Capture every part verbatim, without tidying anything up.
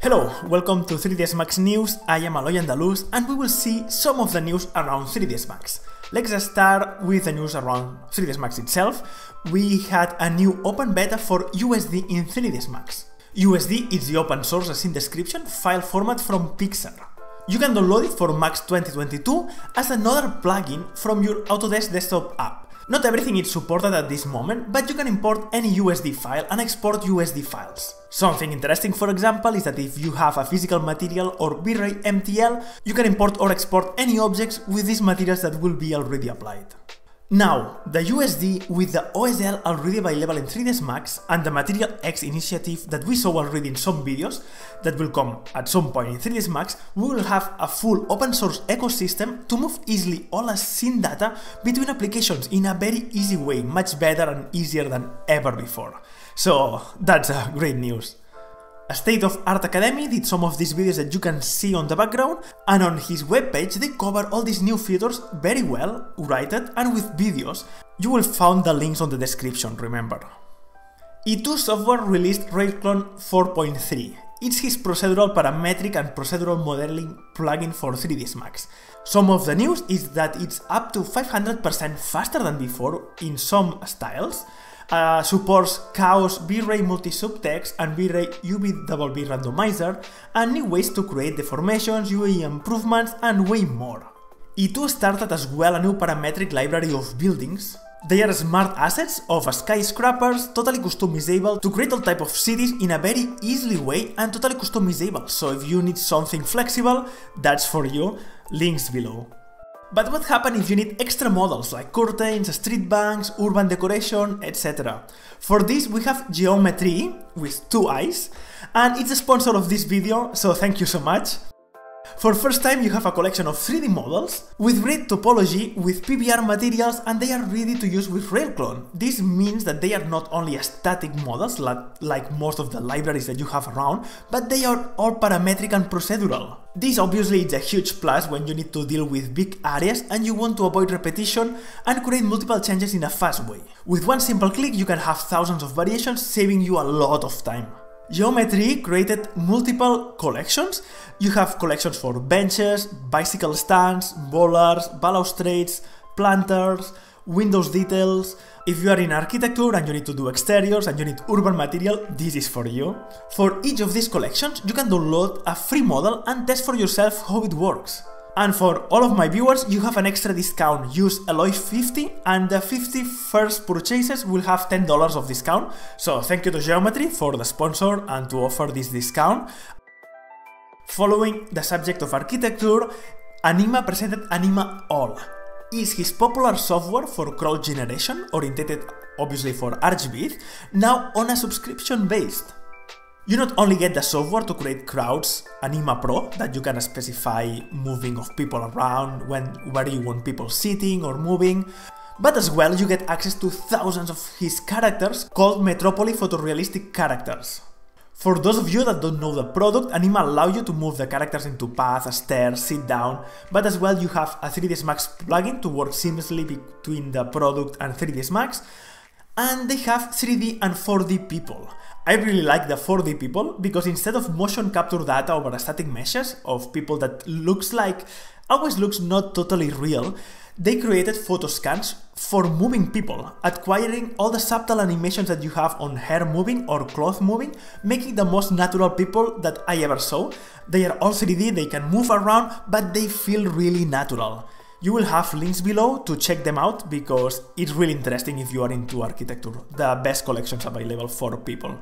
Hello, welcome to three D S Max News. I am Aloy Andaluz and we will see some of the news around three D S Max. Let's start with the news around three D S Max itself. We had a new open beta for U S D in three D S Max. U S D is the open source as in description file format from Pixar. You can download it for Max twenty twenty-two as another plugin from your Autodesk desktop app. Not everything is supported at this moment, but you can import any U S D file and export U S D files. Something interesting, for example, is that if you have a physical material or V-Ray M T L, you can import or export any objects with these materials that will be already applied. Now, the U S D with the O S L already available in three D S Max and the Material X initiative that we saw already in some videos that will come at some point in three D S Max, we will have a full open source ecosystem to move easily all the scene data between applications in a very easy way, much better and easier than ever before. So that's uh, great news. A State of Art Academy did some of these videos that you can see on the background, and on his webpage they cover all these new features very well, rated and with videos. You will find the links on the description, remember. E two Software released Railclone four point three. It's his procedural parametric and procedural modeling plugin for three D S Max. Some of the news is that it's up to five hundred percent faster than before in some styles. Uh, supports Chaos, V-Ray Multi-Subtext and V-Ray U V W B Randomizer, and new ways to create deformations, U I improvements, and way more. E two started as well a new parametric library of buildings. They are smart assets of skyscrapers, totally customizable to create all type of cities in a very easily way and totally customizable, so if you need something flexible, that's for you, links below. But what happens if you need extra models like curtains, street banks, urban decoration, et cetera? For this we have Geometry with two eyes, and it's the sponsor of this video, so thank you so much. For first time you have a collection of three D models with great topology, with P B R materials, and they are ready to use with Railclone. This means that they are not only static models like, like most of the libraries that you have around, but they are all parametric and procedural. This obviously is a huge plus when you need to deal with big areas and you want to avoid repetition and create multiple changes in a fast way. With one simple click you can have thousands of variations, saving you a lot of time. Geometry created multiple collections. You have collections for benches, bicycle stands, bowlers, balustrades, planters, windows details. If you are in architecture and you need to do exteriors and you need urban material, this is for you. For each of these collections, you can download a free model and test for yourself how it works. And for all of my viewers, you have an extra discount. Use Aloy fifty and the fifty first purchases will have ten dollars of discount. So thank you to Geometry for the sponsor and to offer this discount. Following the subject of architecture, Anima presented Anima All. Is his popular software for crowd generation, oriented obviously for Archviz, now on a subscription based. You not only get the software to create crowds, Anima Pro, that you can specify moving of people around, when, where you want people sitting or moving, but as well you get access to thousands of his characters called Metropolis Photorealistic Characters. For those of you that don't know the product, Anima allows you to move the characters into paths, stairs, sit down, but as well you have a three D S Max plugin to work seamlessly between the product and three D S Max, and they have three D and four D people. I really like the four D people because instead of motion capture data over static meshes of people that looks like, always looks not totally real, they created photo scans for moving people, acquiring all the subtle animations that you have on hair moving or cloth moving, making the most natural people that I ever saw. They are all three D, they can move around, but they feel really natural. You will have links below to check them out because it's really interesting if you are into architecture. The best collections available for people.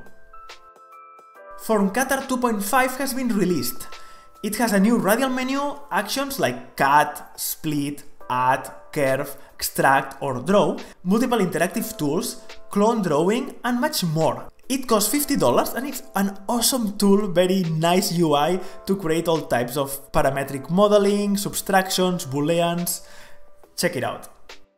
Formcatar two point five has been released. It has a new radial menu, actions like cut, split, add, curve, extract or draw, multiple interactive tools, clone drawing and much more. It costs fifty dollars and it's an awesome tool, very nice U I to create all types of parametric modeling, subtractions, booleans. Check it out.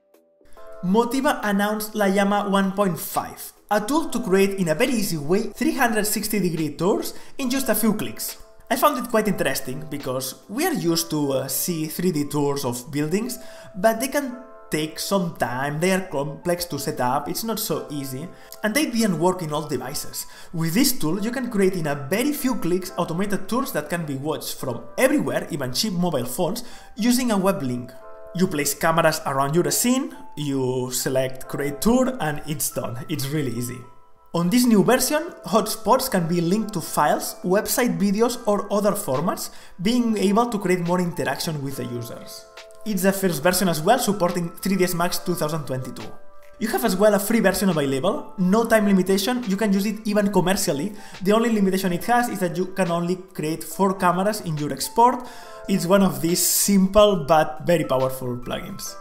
Motiva announced Llama one point five, a tool to create in a very easy way three hundred sixty degree tours in just a few clicks. I found it quite interesting because we are used to uh, see three D tours of buildings, but they can take some time, they are complex to set up, it's not so easy, and they didn't work in all devices. With this tool, you can create in a very few clicks automated tours that can be watched from everywhere, even cheap mobile phones, using a web link. You place cameras around your scene, you select create tour, and it's done. It's really easy. On this new version, hotspots can be linked to files, website videos, or other formats, being able to create more interaction with the users. It's the first version as well, supporting three D S Max two thousand twenty-two. You have as well a free version available, no time limitation, you can use it even commercially. The only limitation it has is that you can only create four cameras in your export. It's one of these simple but very powerful plugins.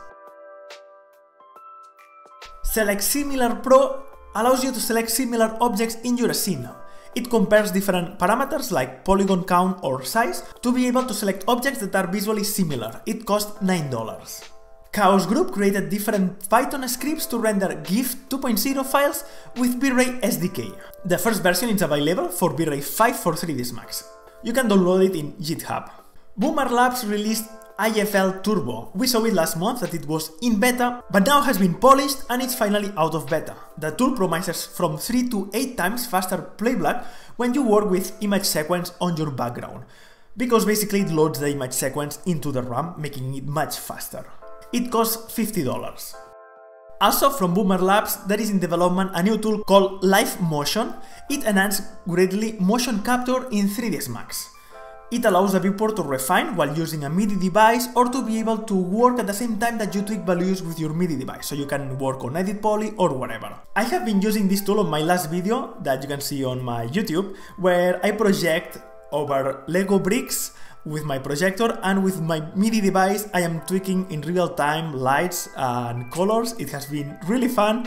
Select Similar Pro allows you to select similar objects in your scene. It compares different parameters like polygon count or size to be able to select objects that are visually similar. It costs nine dollars. Chaos Group created different Python scripts to render GIF two point oh files with V-Ray S D K. The first version is available for V-Ray five for three D S Max. You can download it in GitHub. Boomer Labs released I F L Turbo. We saw it last month that it was in beta, but now has been polished and it's finally out of beta. The tool promises from three to eight times faster playback when you work with image sequence on your background, because basically it loads the image sequence into the RAM, making it much faster. It costs fifty dollars. Also from Boomer Labs, there is in development a new tool called Live Motion. It enhances greatly motion capture in three D S Max. It allows the viewport to refine while using a MIDI device or to be able to work at the same time that you tweak values with your MIDI device, so you can work on Edit Poly or whatever. I have been using this tool on my last video that you can see on my YouTube, where I project over Lego bricks with my projector, and with my MIDI device I am tweaking in real time lights and colors. It has been really fun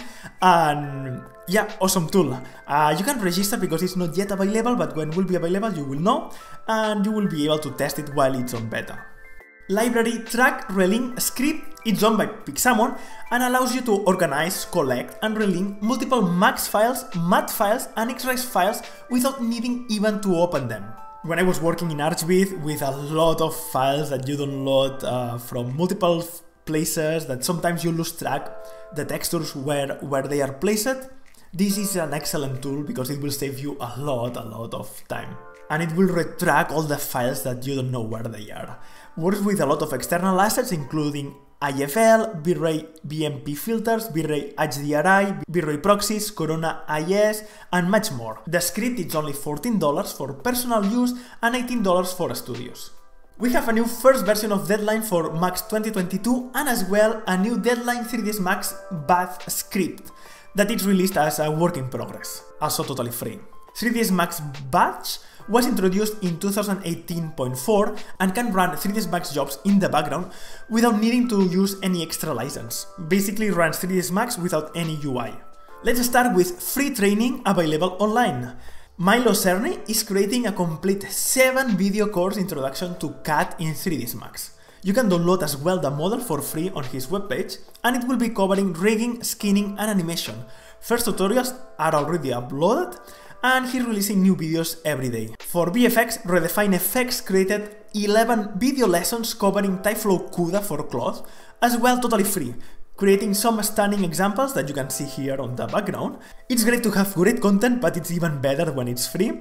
and yeah, awesome tool. Uh, you can register because it's not yet available, but when it will be available you will know, and you will be able to test it while it's on beta. Library Track Relink Script is owned by Pixamon and allows you to organize, collect and relink multiple max files, mat files and X-Res files without needing even to open them. When I was working in Archviz with a lot of files that you download uh, from multiple places that sometimes you lose track the textures where, where they are placed, this is an excellent tool because it will save you a lot, a lot of time. And it will retract all the files that you don't know where they are. Works with a lot of external assets including I F L, V-Ray B M P filters, V-Ray H D R I, V-Ray proxies, Corona I S, and much more. The script is only fourteen dollars for personal use and eighteen dollars for studios. We have a new first version of Deadline for Max twenty twenty-two and as well a new Deadline three D S Max Bath script that is released as a work in progress, also totally free. three D S Max Batch was introduced in two thousand eighteen point four and can run three D S Max jobs in the background without needing to use any extra license. Basically runs three D S Max without any U I. Let's start with free training available online. Milo Cerny is creating a complete seven video course introduction to C A D in three D S Max. You can download as well the model for free on his webpage, and it will be covering rigging, skinning and animation. First tutorials are already uploaded, and he's releasing new videos every day. For V F X, Redefine F X created eleven video lessons covering Typeflow CUDA for cloth, as well totally free, creating some stunning examples that you can see here on the background. It's great to have great content, but it's even better when it's free.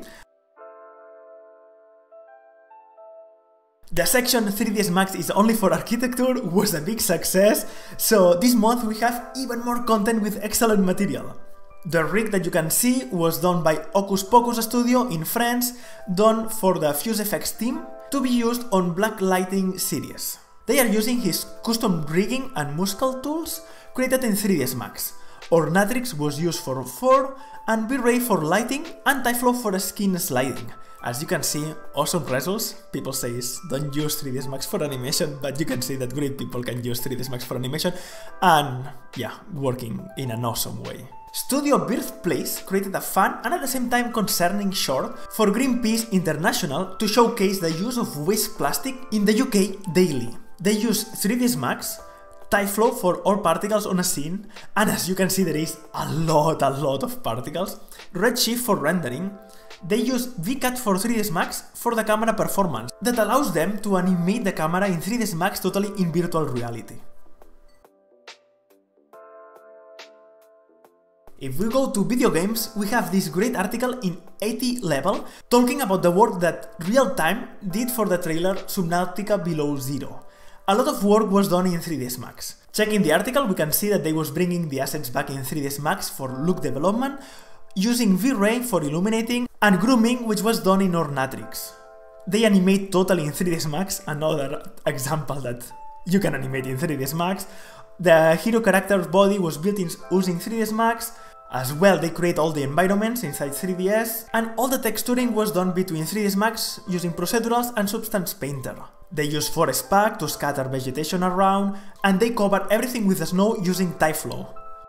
The section three D S Max is only for architecture was a big success, so this month we have even more content with excellent material. The rig that you can see was done by Hocus Pocus Studio in France, done for the FuseFX team, to be used on Black Lighting series. They are using his custom rigging and Muscal tools created in three D S Max. Ornatrix was used for four, and V-Ray for lighting, and Typeflow for skin sliding. As you can see, awesome results. People say don't use three D S Max for animation, but you can see that great people can use three D S Max for animation, and yeah, working in an awesome way. Studio Birthplace created a fun and at the same time concerning short for Greenpeace International to showcase the use of waste plastic in the U K daily. They use three D S Max, Typeflow for all particles on a scene, and as you can see there is a lot, a lot of particles, Redshift for rendering. They use V CAT for three D S Max for the camera performance that allows them to animate the camera in three D S Max totally in virtual reality. If we go to video games, we have this great article in eighty level talking about the work that Real-Time did for the trailer Subnautica Below Zero. A lot of work was done in three D S Max. Checking the article, we can see that they was bringing the assets back in three D S Max for look development, using V-Ray for illuminating, and grooming, which was done in Ornatrix. They animate totally in three D S Max, another example that you can animate in three D S Max. The hero character's body was built in using three D S Max. As well, they create all the environments inside three D S, and all the texturing was done between three D S Max using procedurals and Substance Painter. They use Forest Pack to scatter vegetation around, and they cover everything with the snow using Tyflow.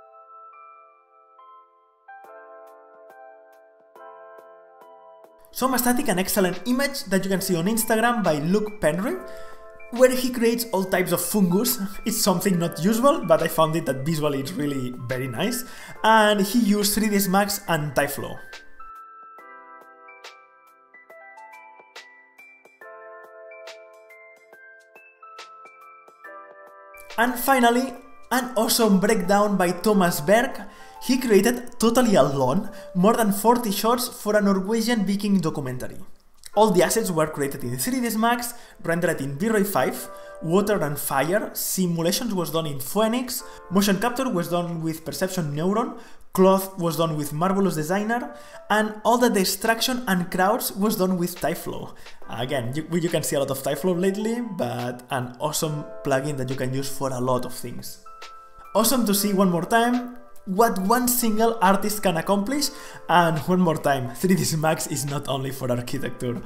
Some static and excellent image that you can see on Instagram by Luke Penry, where he creates all types of fungus. It's something not usual, but I found it that visually it's really very nice, and he used three D S Max and Tyflow. And finally, an awesome breakdown by Thomas Berg. He created totally alone more than forty shots for a Norwegian Viking documentary. All the assets were created in three D S Max, rendered in V-Ray five, water and fire, simulations was done in Phoenix, motion capture was done with Perception Neuron, cloth was done with Marvelous Designer, and all the destruction and crowds was done with Tyflow. Again, you, you can see a lot of Tyflow lately, but an awesome plugin that you can use for a lot of things. Awesome to see one more time what one single artist can accomplish, and one more time, three D S Max is not only for architecture.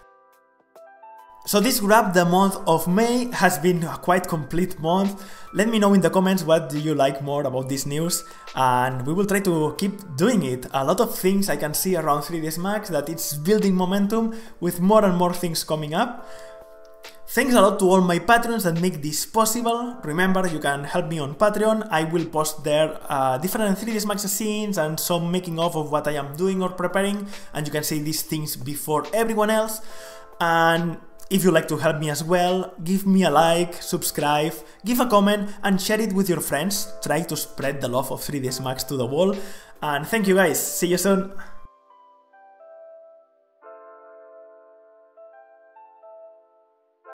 So this wrapped the month of May, has been a quite complete month. Let me know in the comments what do you like more about this news, and we will try to keep doing it. A lot of things I can see around three D S Max that it's building momentum with more and more things coming up. Thanks a lot to all my patrons that make this possible. Remember, you can help me on Patreon. I will post there uh, different three D S Max scenes and some making of of what I am doing or preparing, and you can see these things before everyone else. And if you like to help me as well, give me a like, subscribe, give a comment, and share it with your friends. Try to spread the love of three D S Max to the wall. And thank you guys. See you soon.